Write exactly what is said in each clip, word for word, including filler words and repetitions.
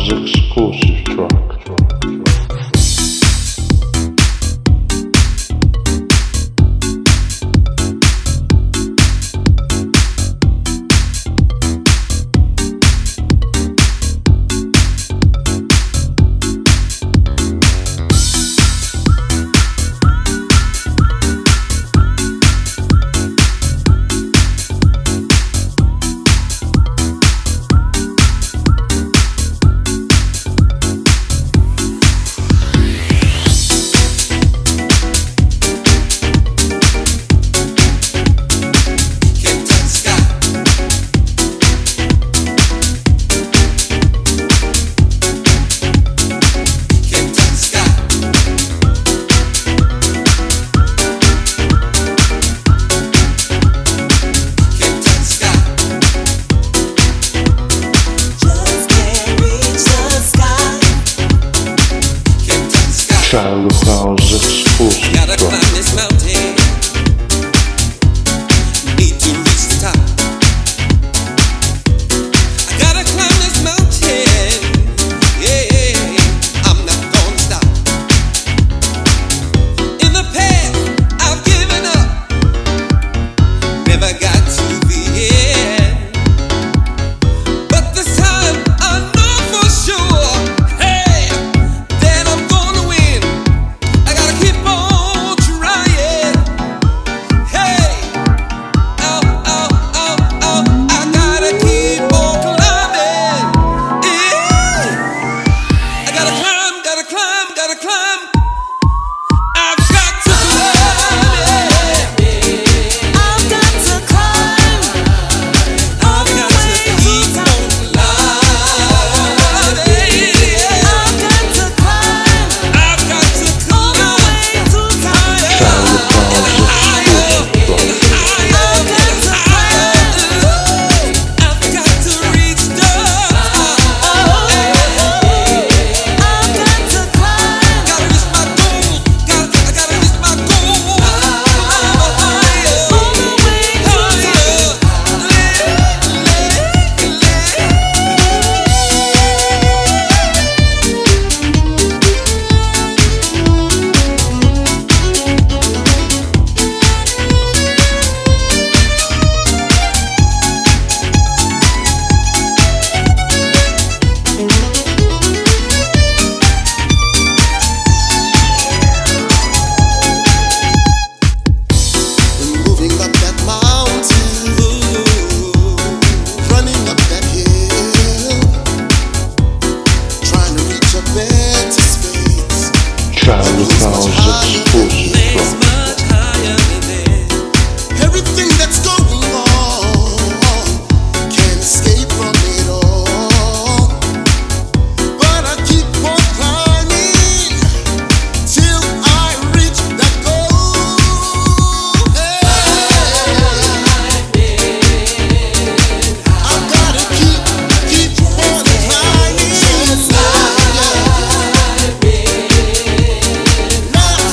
Lounge's exclusive track. Child of House exclusive. Gotta climb this mountain. Need to reach the top. I gotta climb this mountain. Yeah, I'm not gonna stop. In the past, I've given up. Never got to the end. But this time, I know for sure. Hey, that I'm gonna win. I gotta keep on trying. Hey, oh, oh, oh, oh, I gotta keep on climbing. Yeah, I gotta climb, gotta climb, gotta climb. I've got to climb. I've got to climb all I've the got to way to keep top. on climbing. I've got to climb I've got to all the climb way to top. Child of House exclusive track. I've got to climb. I've got to reach the top. I've got to climb. Gotta reach my goal. Gotta, I gotta reach my goal. Higher, All the way to higher. Moving up that mountain, running up that hill, trying to reach a better space. Child of House exclusive It's track. much higher than this. Everything that's going on can't escape from it all. But I keep on climbing till I reach that goal. I've gotta keep, keep on climbing. Not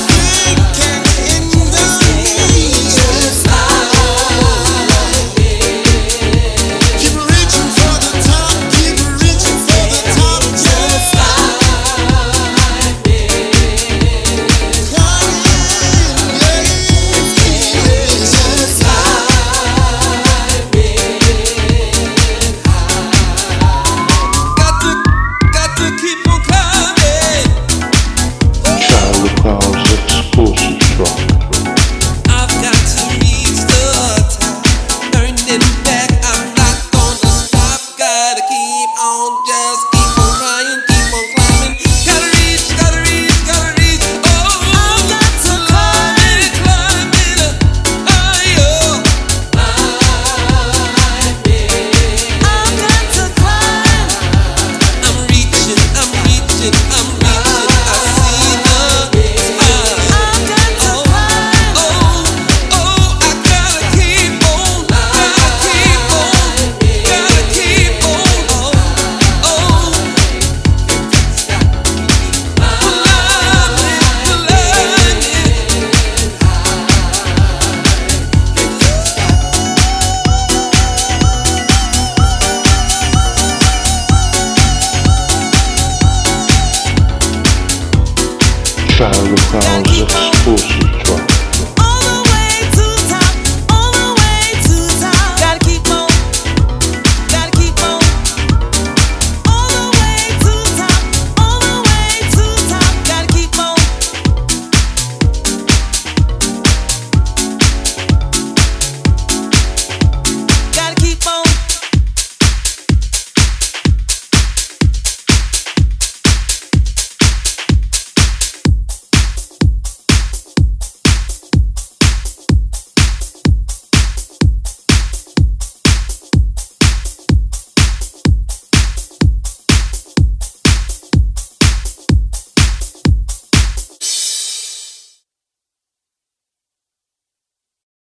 Cały książek spójrz,